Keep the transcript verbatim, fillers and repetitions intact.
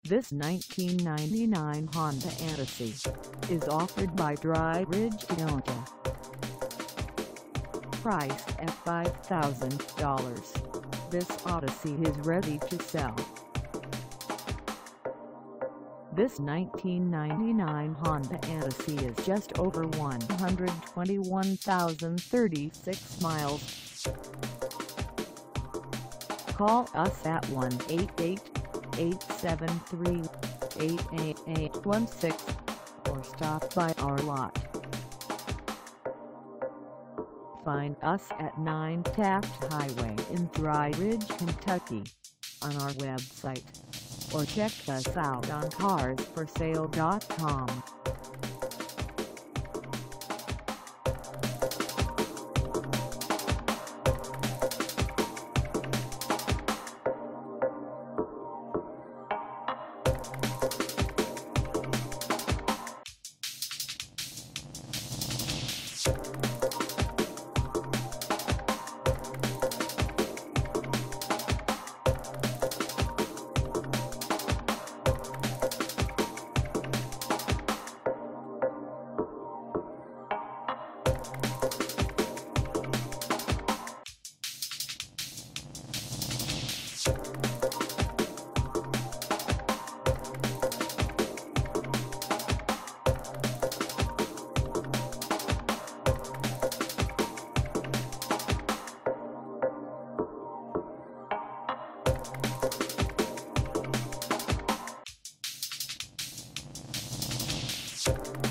This nineteen ninety-nine Honda Odyssey is offered by Dry Ridge Toyota. Priced at five thousand dollars, this Odyssey is ready to sell. This nineteen ninety-nine Honda Odyssey is just over one hundred twenty-one thousand thirty-six miles. Call us at one eight eight, eight seven three, eight eight eight one six or stop by our lot. Find us at nine Taft Highway in Dry Ridge, Kentucky on our website, or check us out on cars for sale dot com. You